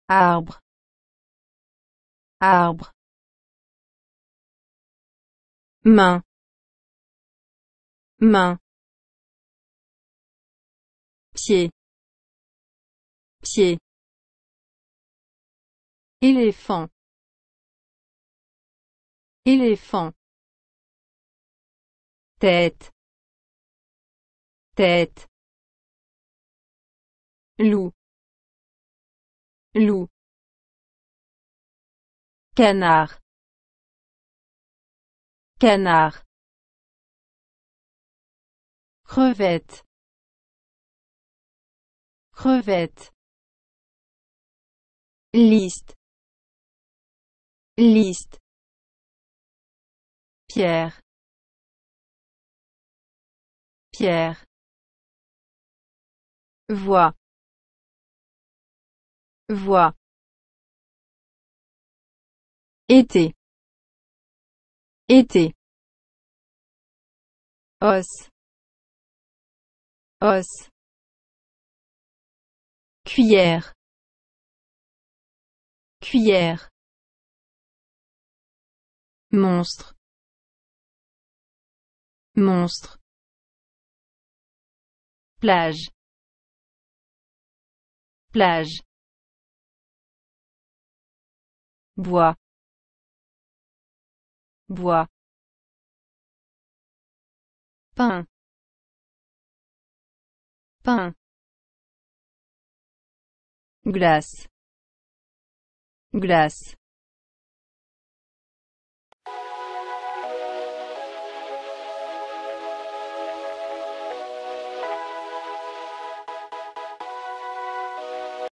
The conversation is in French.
arbre, arbre, main, main, pied, pied, éléphant, éléphant, tête, tête, loup, loup, canard, canard, crevette, crevette, liste, liste, pierre, pierre, voix, voix, été, été, os, os, cuillère, cuillère, monstre, monstre, plage, plage, bois, bois, pain, pain, glace, glace,